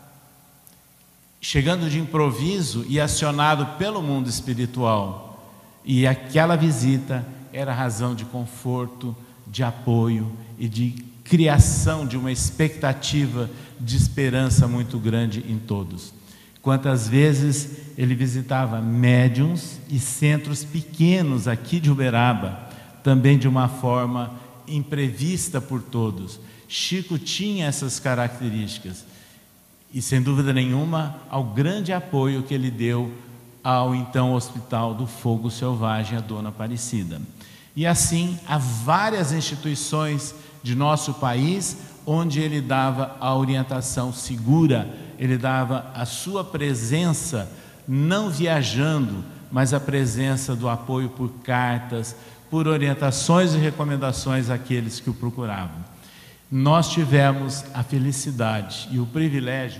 chegando de improviso e acionado pelo mundo espiritual. E aquela visita era razão de conforto, de apoio e de criação de uma expectativa de esperança muito grande em todos. Quantas vezes ele visitava médiuns e centros pequenos aqui de Uberaba, também de uma forma imprevista por todos. Chico tinha essas características e, sem dúvida nenhuma, ao grande apoio que ele deu ao então Hospital do Fogo Selvagem, a Dona Aparecida. E assim, há várias instituições de nosso país onde ele dava a orientação segura, ele dava a sua presença, não viajando, mas a presença do apoio por cartas, por orientações e recomendações àqueles que o procuravam. Nós tivemos a felicidade e o privilégio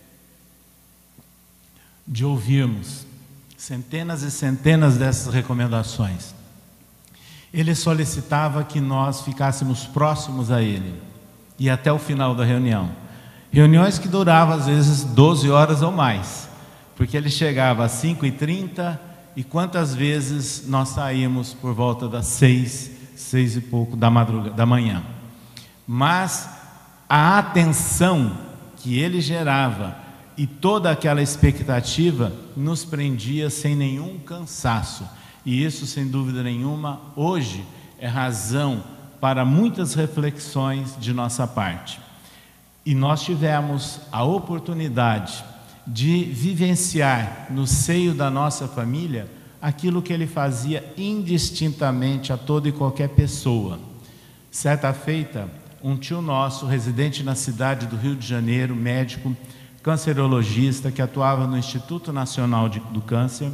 de ouvirmos centenas e centenas dessas recomendações. Ele solicitava que nós ficássemos próximos a ele e até o final da reunião. Reuniões que duravam às vezes doze horas ou mais, porque ele chegava às cinco e trinta e quantas vezes nós saímos por volta das seis, seis e pouco da madrugada, da manhã. Mas a atenção que ele gerava e toda aquela expectativa nos prendia sem nenhum cansaço. E isso, sem dúvida nenhuma, hoje é razão para muitas reflexões de nossa parte. E nós tivemos a oportunidade de vivenciar no seio da nossa família aquilo que ele fazia indistintamente a toda e qualquer pessoa. Certa feita, um tio nosso, residente na cidade do Rio de Janeiro, médico, cancerologista, que atuava no Instituto Nacional de, do Câncer,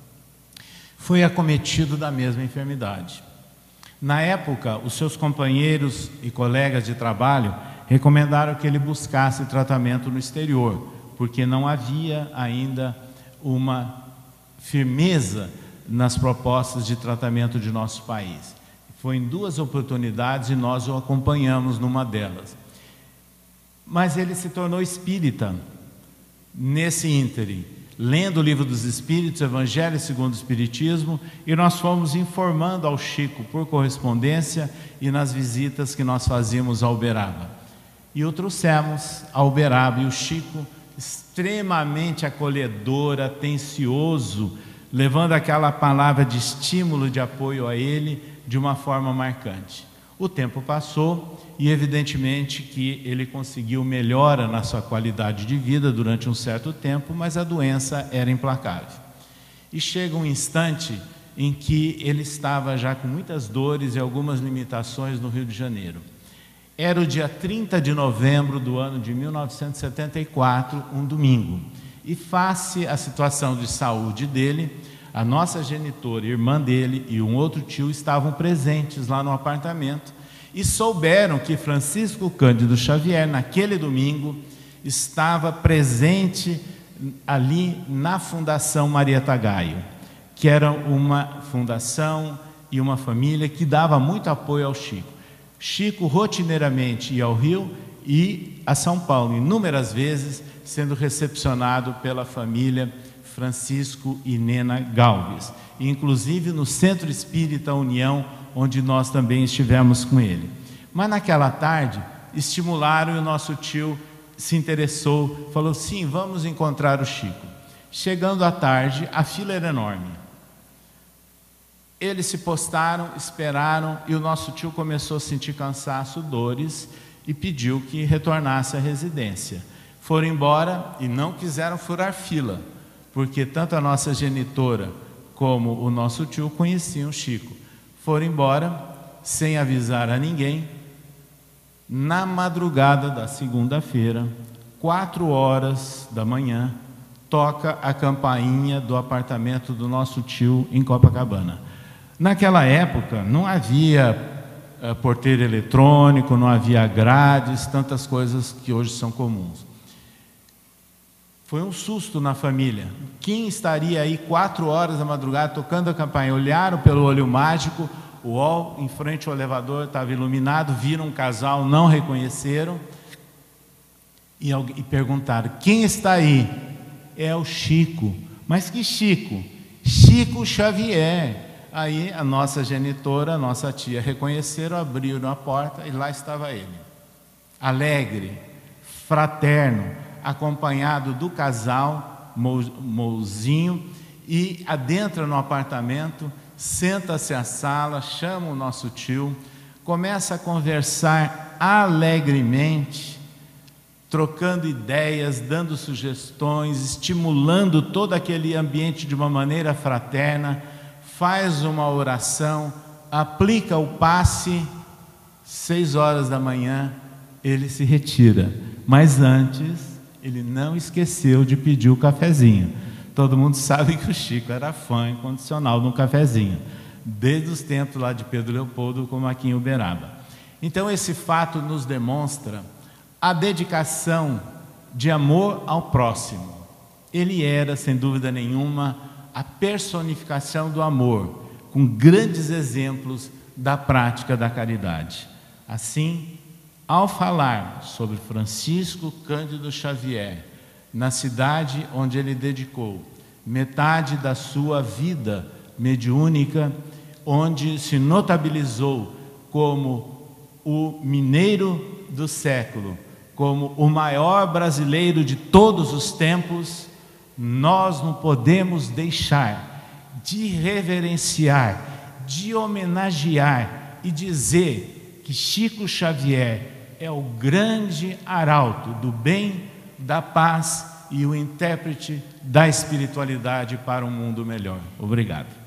foi acometido da mesma enfermidade. Na época, os seus companheiros e colegas de trabalho recomendaram que ele buscasse tratamento no exterior, porque não havia ainda uma firmeza nas propostas de tratamento de nosso país. Foi em duas oportunidades e nós o acompanhamos numa delas. Mas ele se tornou espírita nesse ínterim, lendo o Livro dos Espíritos, Evangelho segundo o Espiritismo, e nós fomos informando ao Chico por correspondência e nas visitas que nós fazíamos ao Uberaba. E o trouxemos ao Uberaba, e o Chico, extremamente acolhedor, atencioso, levando aquela palavra de estímulo, de apoio a ele, de uma forma marcante. O tempo passou e evidentemente que ele conseguiu melhora na sua qualidade de vida durante um certo tempo, mas a doença era implacável. E chega um instante em que ele estava já com muitas dores e algumas limitações no Rio de Janeiro. Era o dia trinta de novembro do ano de mil novecentos e setenta e quatro, um domingo. E face à situação de saúde dele, a nossa genitora, irmã dele e um outro tio estavam presentes lá no apartamento e souberam que Francisco Cândido Xavier, naquele domingo, estava presente ali na Fundação Marieta Gaio, que era uma fundação e uma família que dava muito apoio ao Chico. Chico rotineiramente ia ao Rio e a São Paulo, inúmeras vezes, sendo recepcionado pela família Francisco e Nena Galves, inclusive no Centro Espírita União, onde nós também estivemos com ele. Mas naquela tarde, estimularam e o nosso tio se interessou, falou: sim, vamos encontrar o Chico. Chegando à tarde, a fila era enorme. Eles se postaram, esperaram, e o nosso tio começou a sentir cansaço, dores, e pediu que retornasse à residência. Foram embora e não quiseram furar fila, porque tanto a nossa genitora como o nosso tio conheciam o Chico. Foram embora, sem avisar a ninguém. Na madrugada da segunda-feira, quatro horas da manhã, toca a campainha do apartamento do nosso tio em Copacabana. Naquela época não havia uh, porteiro eletrônico, não havia grades, tantas coisas que hoje são comuns. Foi um susto na família. Quem estaria aí quatro horas da madrugada tocando a campainha? Olharam pelo olho mágico, o hall em frente ao elevador estava iluminado, viram um casal, não reconheceram e, e perguntaram: quem está aí? É o Chico. Mas que Chico? Chico Xavier. Aí a nossa genitora, a nossa tia reconheceram, abriram a porta e lá estava ele, alegre, fraterno, acompanhado do casal Mouzinho, e adentra no apartamento, senta-se à sala, chama o nosso tio, começa a conversar alegremente, trocando ideias, dando sugestões, estimulando todo aquele ambiente de uma maneira fraterna, faz uma oração, aplica o passe, seis horas da manhã, ele se retira. Mas antes, ele não esqueceu de pedir o cafezinho. Todo mundo sabe que o Chico era fã incondicional de um cafezinho, desde os tempos lá de Pedro Leopoldo, como aqui em Uberaba. Então esse fato nos demonstra a dedicação de amor ao próximo. Ele era, sem dúvida nenhuma, a personificação do amor, com grandes exemplos da prática da caridade. Assim, ao falar sobre Francisco Cândido Xavier, na cidade onde ele dedicou metade da sua vida mediúnica, onde se notabilizou como o mineiro do século, como o maior brasileiro de todos os tempos, nós não podemos deixar de reverenciar, de homenagear e dizer que Chico Xavier é o grande arauto do bem, da paz e o intérprete da espiritualidade para um mundo melhor. Obrigado.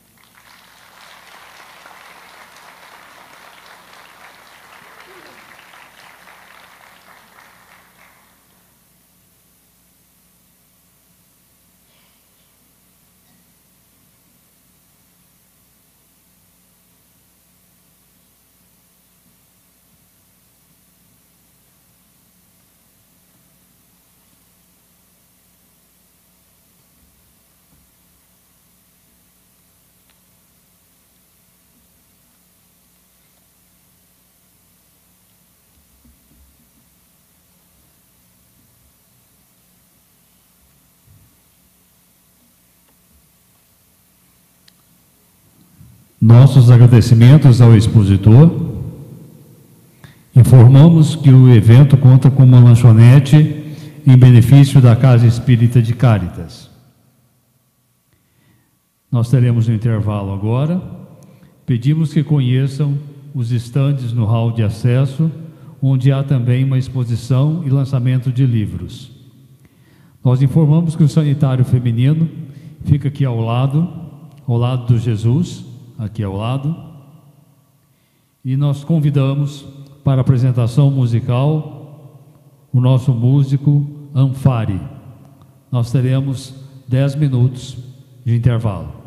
Nossos agradecimentos ao expositor. Informamos que o evento conta com uma lanchonete em benefício da Casa Espírita de Cáritas. Nós teremos um intervalo agora. Pedimos que conheçam os estandes no hall de acesso, onde há também uma exposição e lançamento de livros. Nós informamos que o sanitário feminino fica aqui ao lado, ao lado do Jesus, aqui ao lado. E nós convidamos para a apresentação musical o nosso músico Anfari. Nós teremos dez minutos de intervalo.